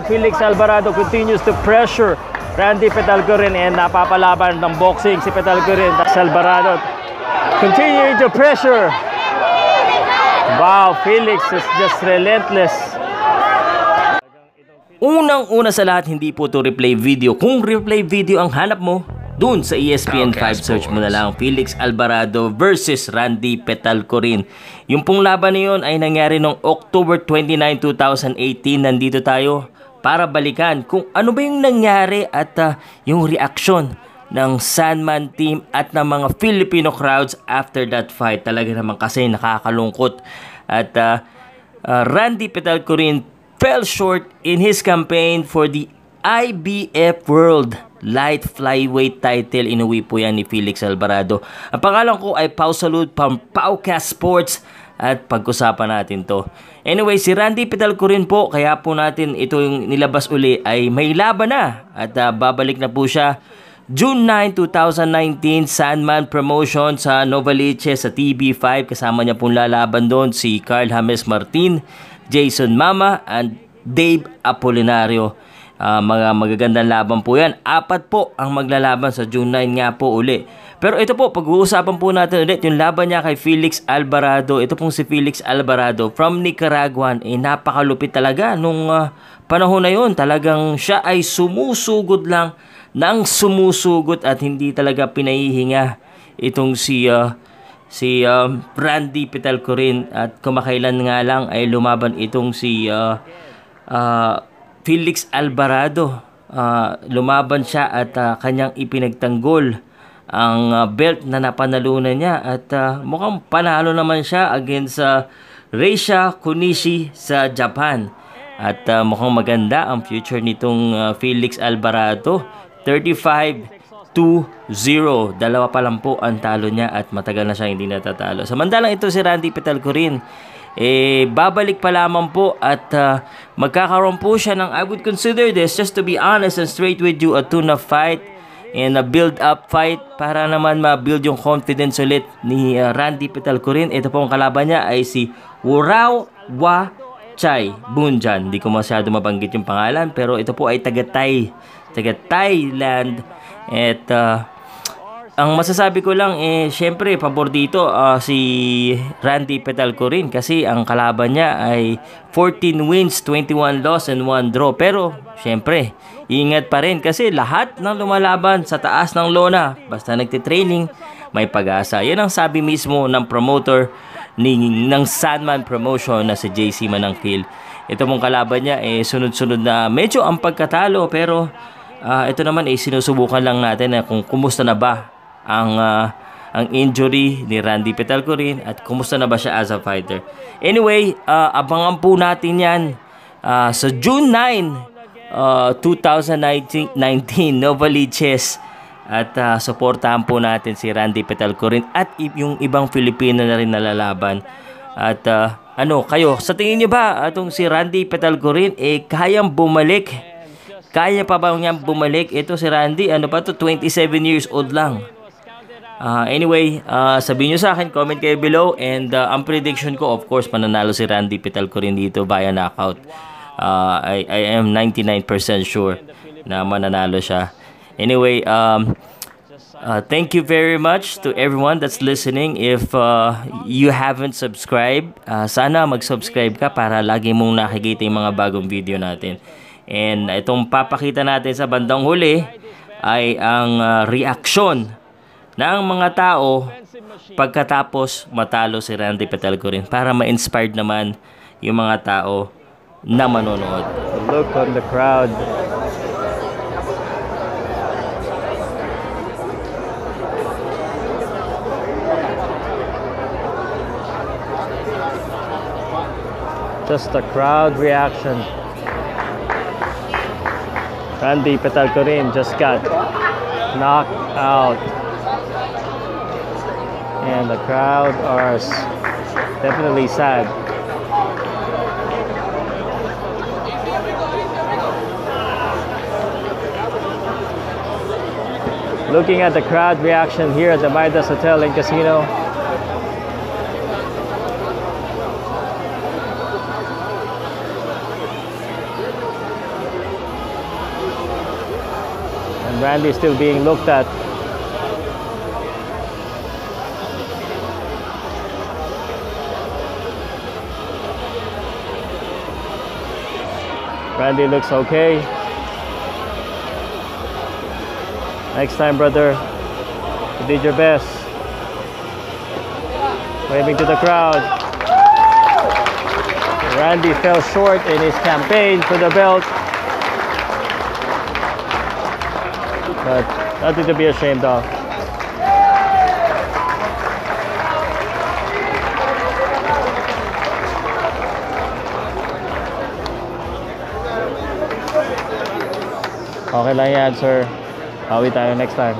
Felix Alvarado continues to pressure Randy Petalcorin, and napapalaban ng boxing si Petalcorin. Alvarado continuing to pressure. Wow, Felix is just relentless. Unang-una sa lahat, hindi po to replay video. Kung replay video ang hanap mo, dun sa ESPN 5 search mo na lang Felix Alvarado versus Randy Petalcorin. Yung pong laban na yun ay nangyari noong October 29, 2018. Nandito tayo para balikan kung ano ba yung nangyari at yung reaksyon ng Sandman team at ng mga Filipino crowds after that fight. Talaga naman kasi nakakalungkot. At Randy Petalcorin fell short in his campaign for the IBF World Light Flyweight title. Inuwi po yan ni Felix Alvarado. Ang pangalan ko ay Pau Salud from Paucast Sports at pag-usapan natin to. Anyway, si Randy Petalcorin po, kaya po natin ito yung nilabas uli, ay may laban na at babalik na po siya June 9, 2019, Sandman Promotion sa Novaliches sa TV5. Kasama niya pong lalaban doon si Carl James Martin, Jason Mama, and Dave Apolinario. Mga magagandang laban po yan. 4 po ang maglalaban sa June 9 nga po uli. Pero ito po, pag-uusapan po natin ulit yung laban niya kay Felix Alvarado. Ito pong si Felix Alvarado from Nicaragua. Napakalupit talaga nung panahon na yun. Talagang siya ay sumusugod lang ng sumusugot at hindi talaga pinahihinga itong si Randy Petalcorin. At kumakailan nga lang ay lumaban itong si Felix Alvarado. Lumaban siya at kanyang ipinagtanggol ang belt na napanalunan niya. At mukhang panalo naman siya against Reisha Kunishi sa Japan. At mukhang maganda ang future nitong Felix Alvarado. 35-0. Dalawa pa lang po ang talo niya at matagal na siya hindi natatalo. Samantalang ito si Randy Petalcorin, babalik pa lamang po at magkakaroon po siya ng, I would consider this, just to be honest and straight with you, a tune-up fight and a build-up fight para naman ma-build yung confidence ulit ni Randy Petalcorin. Ito po ang kalaban niya ay si Wurao Chai Bunjan. Hindi ko masyado mabanggit yung pangalan, pero ito po ay taga Thailand. At ang masasabi ko lang, syempre pabor dito si Randy Petalcorin kasi ang kalaban niya ay 14 wins, 21 loss and 1 draw. Pero syempre ingat pa rin kasi lahat ng lumalaban sa taas ng lona basta nagtitraining may pag-asa. Yan ang sabi mismo ng promoter ng Sandman Promotion na si JC Manangkil. Ito mong kalaban niya sunod-sunod na medyo ang pagkatalo, pero ito naman sinusubukan lang natin na kung kumusta na ba ang injury ni Randy Petalcorin at kumusta na ba siya as a fighter. Anyway, abangan po natin yan sa June 9, 2019, Novaliches. At suportahan po natin si Randy Petalcorin at yung ibang Filipino na rin nalalaban. At kayo, sa tingin niyo ba itong si Randy Petalcorin kayang bumalik? Kaya pa ba niyang bumalik? Ito si Randy, 27 years old lang. Anyway, sabihin nyo sa akin, comment kayo below. And ang prediction ko, of course, mananalo si Randy Petalcorin dito via knockout. I am 99% sure na mananalo siya. Anyway, thank you very much to everyone that's listening. If you haven't subscribed, sana mag-subscribe ka para lagi mong nakikita yung mga bagong video natin. And itong papakita natin sa bandang huli ay ang reaksyon ng mga tao pagkatapos matalo si Randy Petalcorin para ma-inspired naman yung mga tao na manonood. Look on the crowd. Just the crowd reaction. Randy Petalcorin just got knocked out. And the crowd are definitely sad. Looking at the crowd reaction here at the Midas Hotel and Casino. And Randy still being looked at. Randy looks okay. Next time, brother. You did your best. Waving to the crowd. Randy fell short in his campaign for the belt. But nothing to be ashamed of. Okay lang yan, sir. Bawi tayo next time.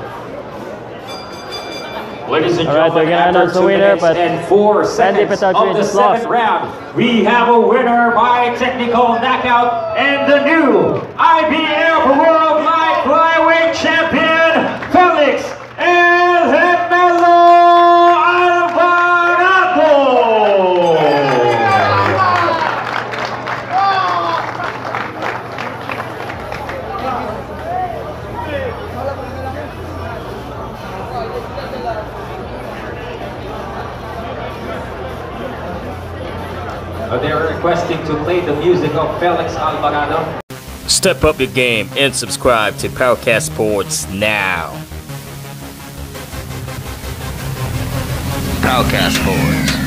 Ladies and Alright, gentlemen, they're gonna after announce the 2 winner, minutes but and 4 seconds Petalcorin of the just lost. 7th round, we have a winner by technical knockout and the new IBF World Light Flyweight Champion, Felix Alvarado. They're requesting to play the music of Felix Alvarado. Step up your game and subscribe to Powercast Sports now. Powercast Sports.